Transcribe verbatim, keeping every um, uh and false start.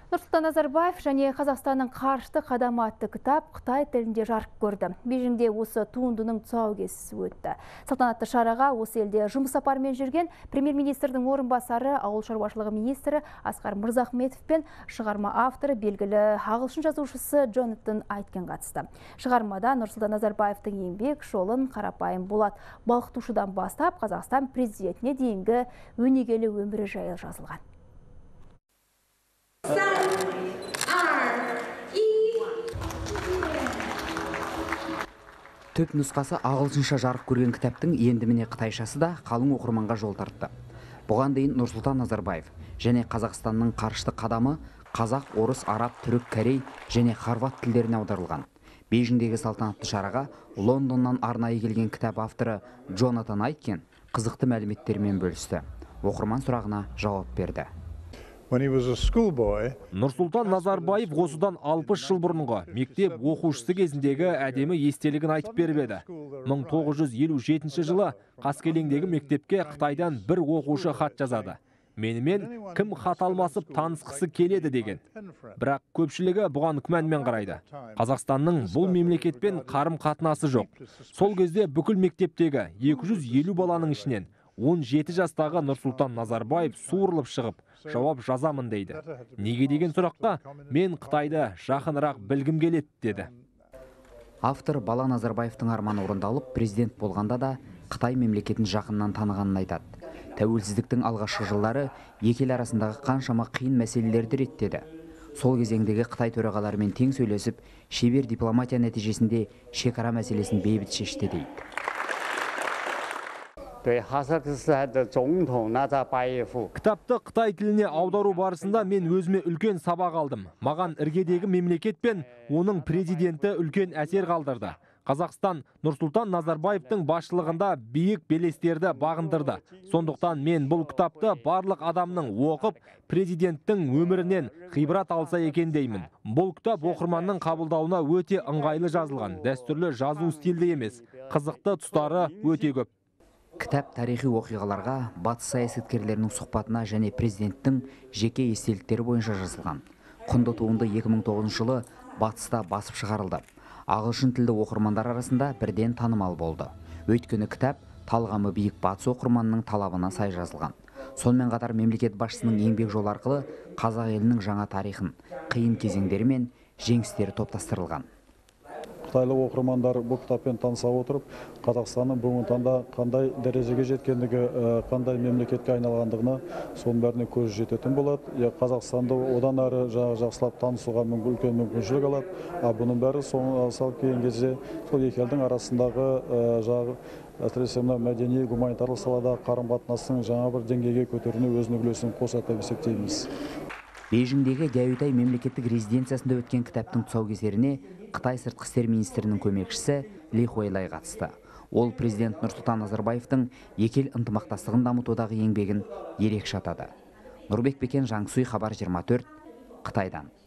Нұрсұлтан Назарбаев және Қазақстанның қарышты қадамы атты кітап Қытай тілінде жарық көрді. Бейжіңде осы туындының тұсаукесері өтті. Салтанатты шараға осы елде жұмыс сапарымен жүрген премьер-министрдің орынбасары, ауыл шаруашылығы министрі Асқар Мырзахметов пен шығарма авторы белгілі ағылшын жазушысы Джонатан Айткен қатысты. Шығармада Нұрсұлтан Назарбаевтың еңбек жолын қарапайым болат балқытушыдан бастап Қазақстан президентіне дейінгі өнегелі өмірі жайлы жазылған. Төп нұсқасы ағылшынша жарық көрген кітаптың енді міне қытайшасы да қалың оқырманға жол тартты. Бұған дейін Нұрсұлтан Назарбаев және Қазақстанның қарышты қадамы қазақ, орыс, араб, түрік, корей және хорват тілдеріне аударылған. Бейжіңдегі салтанатты шараға Лондоннан арнайы келген кітап авторы Джонатан Айткен қызықты мәліметтермен бөлісті. Оқырман сұрағына жауап берді. Нұрсұлтан Назарбаев осыдан алпыс жыл бұрынғы мектеп оқушысы кезіндегі әдемі естелігін айтып беріп еді. мың тоғыз жүз елу жетінші жылы Қаскелеңдегі мектепке Қытайдан бір оқушы хат жазады. Менімен кім хат алмасып танысқысы келеді деген. Бірақ көпшілігі бұған күмәнмен қарайды. Қазақстанның бұл мемлекетпен қарым қатынасы жоқ. Сол кезде бүкіл мектептегі екі жүз елу баланың ішінен он жеті жастағы Нұрсұлтан Назарбаев суырылып шығып, жауап жазамын дейді. Неге деген сұраққа мен Қытайды жақынырақ білгім келеді деді. Автор бала Назарбаевтың арманы орындалып, президент болғанда да Қытай мемлекетін жақыннан танығанын айтады. Тәуелсіздіктің алғашқы жылдары екі ел арасындағы қаншама қиын мәселелерді реттеді. Сол кезеңдегі Қытай төрағаларымен тең сөйлесіп, шебер дипломатия нәтижесінде шекара мәселесін бейбіт шешті дейді. Кітапты Қытай тіліне аудару барысында мен өзіме үлкен сабақ алдым. Маған іргедегі мемлекет пен оның президенті үлкен әсер қалдырды. Қазақстан Нұрсұлтан Назарбаевтың басшылығында биік белестерді бағындырды. Сондықтан мен бұл кітапты барлық адамның оқып, президенттің өмірінен ғибрат алса екен деймін. Бұл кітап оқырманның қабылдауына өте ыңғайлы жазылған. Дәстүрлі жазу стилді емес, қызықты тұстары өте көп. Кітап тарихи оқиғаларға, батыс саясаткерлерінің сұхбатына және президенттің жеке естеліктері бойынша жазылған. Құнды туынды екі мың тоғызыншы жылы батыста басып шығарылды. Ағылшын тілді оқырмандар арасында бірден танымал болды. Өйткені кітап талғамы биік батыс оқырманының талабына сай жазылған. Сонымен қатар мемлекет басшысының еңбек жолы арқылы қазақ елінің жаңа тарихын, қиын кезеңдері мен жеңістері топтастырылған. Қытайлы оқырмандар бұл кітаппен таныса отырып, Қазақстанның бүгінгі таңда қандай дәрежеге жеткендігі, қандай мемлекетке айналғандығына соның бәріне көз жететін болады. Қазақстанды одан әрі жақсылап танысуға үлкен мүмкіншілік алады. Бұның бәрі салып келген кезде сол екі елдің арасындағы жағы әсіресе мәдени гуманитарлық салада қарым-қатынастың жаңа бір деңгейге көтеруіне өзінің үлесін қосады деп есептейміз. Бейжіңдегі Дяютай мемлекеттік резиденциясында өткен кітаптың тұсаукесеріне Қытай сыртқы істер министрінің көмекшісі Ли Хуайлай қатысты. Ол президент Нұрсұлтан Назарбаевтың екі ел ынтымақтастығын дамытудағы еңбегін ерекше атады. Нұрбек Бекен, Жаңсуй, Хабар жиырма төрт, Қытайдан.